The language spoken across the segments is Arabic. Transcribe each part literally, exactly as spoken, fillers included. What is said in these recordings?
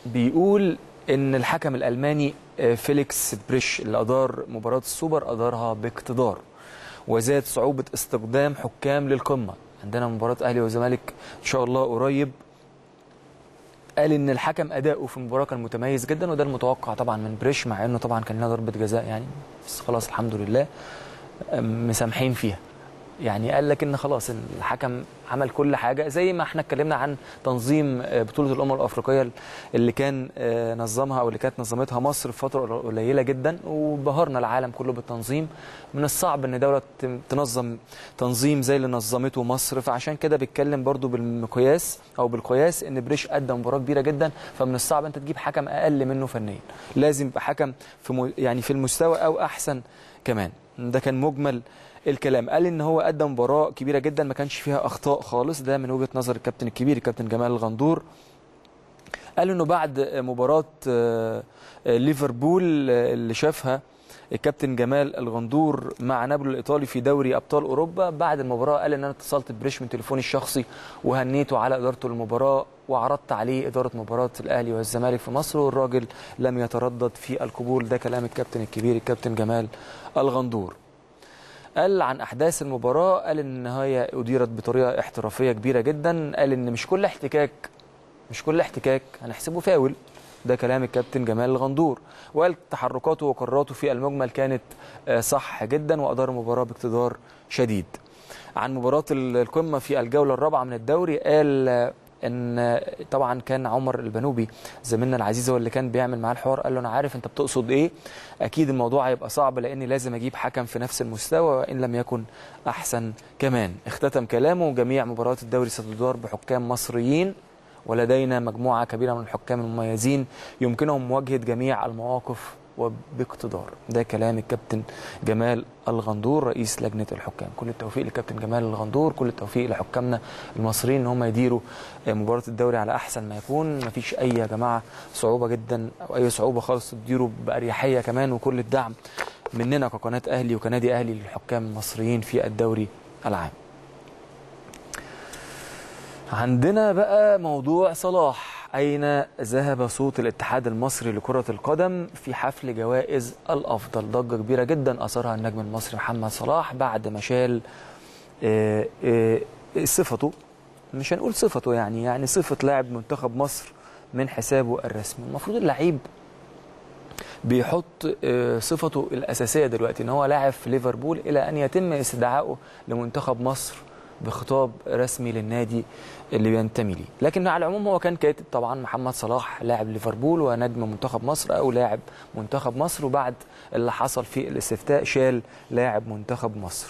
بيقول ان الحكم الالماني فيليكس بريش اللي ادار مباراه السوبر ادارها باقتدار، وزاد صعوبه استخدام حكام للقمه. عندنا مباراه اهلي وزمالك ان شاء الله قريب. قال ان الحكم اداؤه في المباراه كان متميز جدا، وده المتوقع طبعا من بريش، مع انه طبعا كان لنا ضربه جزاء يعني، بس خلاص الحمد لله مسامحين فيها. يعني قال لك ان خلاص الحكم عمل كل حاجه، زي ما احنا اتكلمنا عن تنظيم بطوله الامم الافريقيه اللي كان نظمها او اللي كانت نظمتها مصر في فتره قليله جدا، وبهرنا العالم كله بالتنظيم. من الصعب ان دوله تنظم تنظيم زي اللي نظمته مصر، فعشان كده بيتكلم برضو بالمقياس او بالقياس ان بريش ادى مباراه كبيره جدا، فمن الصعب انت تجيب حكم اقل منه فنيا، لازم يبقى حكم في يعني في المستوى او احسن كمان. ده كان مجمل الكلام. قال ان هو ادى مباراه كبيره جدا ما كانش فيها اخطاء خالص، ده من وجهه نظر الكابتن الكبير الكابتن جمال الغندور. قال انه بعد مباراه ليفربول اللي شافها الكابتن جمال الغندور مع نابولي الايطالي في دوري ابطال اوروبا، بعد المباراه قال ان انا اتصلت بريش من تليفوني الشخصي وهنيته على ادارته للمباراه، وعرضت عليه اداره مباراه الاهلي والزمالك في مصر، والراجل لم يتردد في القبول. ده كلام الكابتن الكبير الكابتن جمال الغندور. قال عن احداث المباراه، قال ان هي اديرت بطريقه احترافيه كبيره جدا، قال ان مش كل احتكاك مش كل احتكاك هنحسبه فاول. ده كلام الكابتن جمال الغندور. وقال تحركاته وقراراته في المجمل كانت صح جدا، وادار المباراه باقتدار شديد. عن مباراه القمه في الجوله الرابعه من الدوري، قال ان طبعا كان عمر البنوبي زميلنا العزيز هو اللي كان بيعمل معاه الحوار. قال له انا عارف انت بتقصد ايه، اكيد الموضوع هيبقى صعب لاني لازم اجيب حكم في نفس المستوى وان لم يكن احسن كمان. اختتم كلامه جميع مباريات الدوري ستدار بحكام مصريين، ولدينا مجموعه كبيره من الحكام المميزين يمكنهم مواجهه جميع المواقف وباقتدار. ده كلام الكابتن جمال الغندور رئيس لجنه الحكام. كل التوفيق للكابتن جمال الغندور، كل التوفيق لحكامنا المصريين ان هم يديروا مباراه الدوري على احسن ما يكون. مفيش اي يا جماعه صعوبه جدا او اي صعوبه خالص، تديروا باريحيه كمان، وكل الدعم مننا كقناه اهلي وكنادي اهلي للحكام المصريين في الدوري العام. عندنا بقى موضوع صلاح. أين ذهب صوت الاتحاد المصري لكرة القدم في حفل جوائز الأفضل؟ ضجة كبيرة جدا أثرها النجم المصري محمد صلاح بعد ما شال صفته، مش هنقول صفته يعني يعني صفة لاعب منتخب مصر من حسابه الرسمي. المفروض اللعيب بيحط صفته الأساسية دلوقتي إن هو لاعب في ليفربول إلى أن يتم استدعائه لمنتخب مصر بخطاب رسمي للنادي اللي بينتمي ليه. لكن على العموم هو كان كاتب طبعا محمد صلاح لاعب ليفربول ونجم منتخب مصر او لاعب منتخب مصر، وبعد اللي حصل في الاستفتاء شال لاعب منتخب مصر.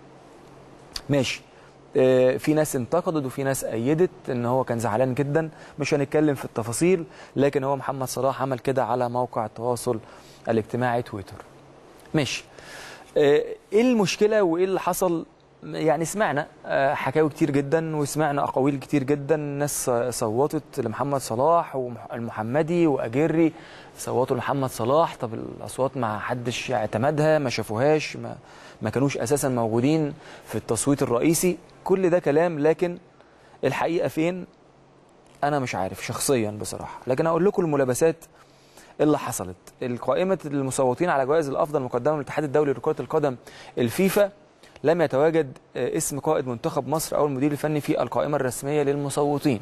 ماشي، اه في ناس انتقدت وفي ناس ايدت ان هو كان زعلان جدا، مش هنتكلم في التفاصيل، لكن هو محمد صلاح عمل كده على موقع التواصل الاجتماعي تويتر. ماشي، اه ايه المشكله وايه اللي حصل؟ يعني سمعنا حكاوي كتير جدا وسمعنا اقاويل كتير جدا، الناس صوتت لمحمد صلاح والمحمدي واجيري صوتوا لمحمد صلاح. طب الاصوات ما حدش اعتمدها، ما شافوهاش، ما, ما كانوش اساسا موجودين في التصويت الرئيسي. كل ده كلام، لكن الحقيقه فين انا مش عارف شخصيا بصراحه. لكن اقول لكم الملابسات اللي حصلت. القائمه المصوتين على جوائز الافضل مقدمه من الاتحاد الدولي لكره القدم الفيفا، لم يتواجد اسم قائد منتخب مصر أو المدير الفني في القائمة الرسمية للمصوتين.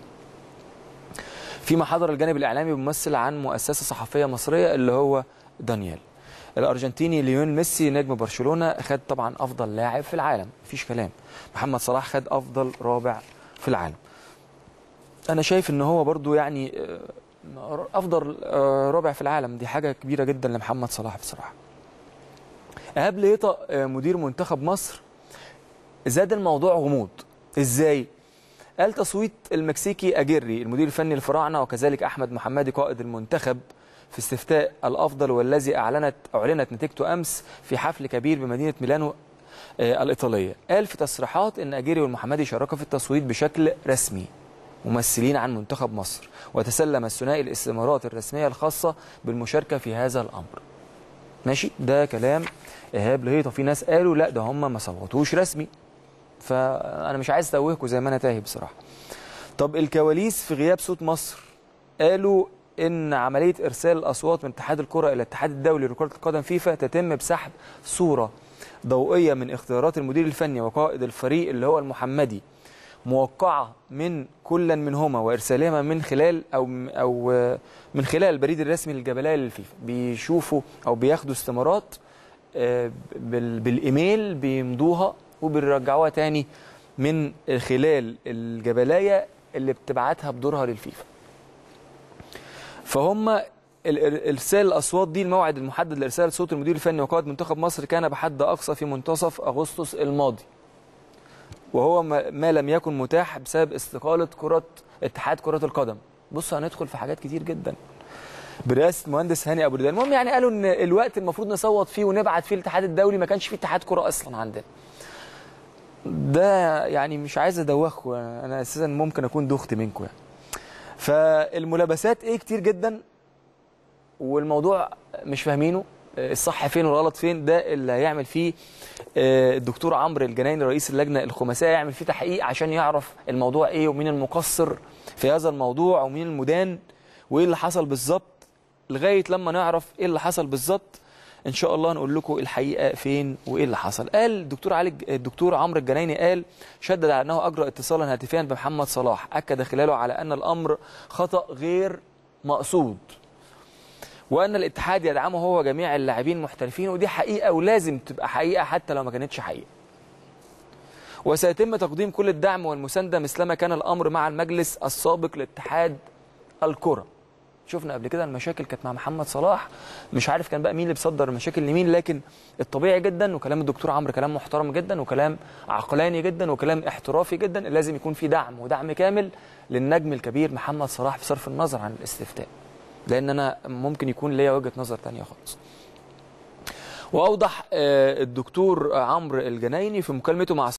فيما حضر الجانب الإعلامي ممثل عن مؤسسة صحفية مصرية اللي هو دانيال. الأرجنتيني ليون ميسي نجم برشلونة خد طبعا أفضل لاعب في العالم، مفيش كلام. محمد صلاح خد أفضل رابع في العالم. أنا شايف إن هو برضو يعني أفضل رابع في العالم، دي حاجة كبيرة جدا لمحمد صلاح بصراحة. إيهاب ليطة مدير منتخب مصر زاد الموضوع غموض. ازاي؟ قال تصويت المكسيكي اجيري المدير الفني للفراعنه وكذلك احمد محمدي قائد المنتخب في استفتاء الافضل والذي اعلنت اعلنت نتيجته امس في حفل كبير بمدينه ميلانو آه الايطاليه. قال في تصريحات ان اجيري والمحمدي شاركوا في التصويت بشكل رسمي ممثلين عن منتخب مصر، وتسلم الثنائي الاستمارات الرسميه الخاصه بالمشاركه في هذا الامر. ماشي، ده كلام ايهاب ليطة. في ناس قالوا لا ده هم ما صوتوش رسمي، فأنا مش عايز أتوهكم زي ما أنا تاهي بصراحة. طب الكواليس في غياب صوت مصر، قالوا ان عمليه ارسال الاصوات من اتحاد الكره الى الاتحاد الدولي لكره القدم فيفا تتم بسحب صوره ضوئيه من اختيارات المدير الفني وقائد الفريق اللي هو المحمدي، موقعه من كل منهما وارسالهما من خلال او او من خلال البريد الرسمي للجبليه للفيفا. بيشوفوا او بياخدوا استمارات بالايميل بيمضوها وبيرجعوها تاني من خلال الجبلايه اللي بتبعتها بدورها للفيفا. فهم ارسال الاصوات دي، الموعد المحدد لارسال صوت المدير الفني وقائد منتخب مصر كان بحد اقصى في منتصف اغسطس الماضي، وهو ما لم يكن متاح بسبب استقاله كره اتحاد كره القدم. بص هندخل في حاجات كتير جدا برئاسه المهندس هاني ابو ردان. المهم يعني قالوا ان الوقت المفروض نصوت فيه ونبعت فيه الاتحاد الدولي ما كانش فيه اتحاد كره اصلا عندنا. ده يعني مش عايز ادوخكم، انا اساسا ممكن اكون دخت منكم يعني. فالملابسات ايه كتير جدا، والموضوع مش فاهمينه الصح فين والغلط فين. ده اللي هيعمل فيه الدكتور عمرو الجنايني رئيس اللجنه الخماسيه، يعمل فيه تحقيق عشان يعرف الموضوع ايه ومين المقصر في هذا الموضوع ومين المدان وايه اللي حصل بالظبط. لغايه لما نعرف ايه اللي حصل بالظبط ان شاء الله نقول لكم الحقيقه فين وايه اللي حصل. قال الدكتور علي الدكتور عمرو الجنايني قال شدد على انه اجرى اتصالا هاتفيا بمحمد صلاح، اكد خلاله على ان الامر خطا غير مقصود، وان الاتحاد يدعمه هو جميع اللاعبين المحترفين، ودي حقيقه ولازم تبقى حقيقه حتى لو ما كانتش حقيقه. وسيتم تقديم كل الدعم والمسانده مثلما كان الامر مع المجلس السابق لاتحاد الكره. شفنا قبل كده المشاكل كانت مع محمد صلاح، مش عارف كان بقى مين اللي بيصدر المشاكل لمين، لكن الطبيعي جدا وكلام الدكتور عمرو كلام محترم جدا وكلام عقلاني جدا وكلام احترافي جدا، لازم يكون في دعم ودعم كامل للنجم الكبير محمد صلاح بصرف النظر عن الاستفتاء، لان انا ممكن يكون ليا وجهه نظر ثانيه خالص. واوضح الدكتور عمرو الجنايني في مكالمته مع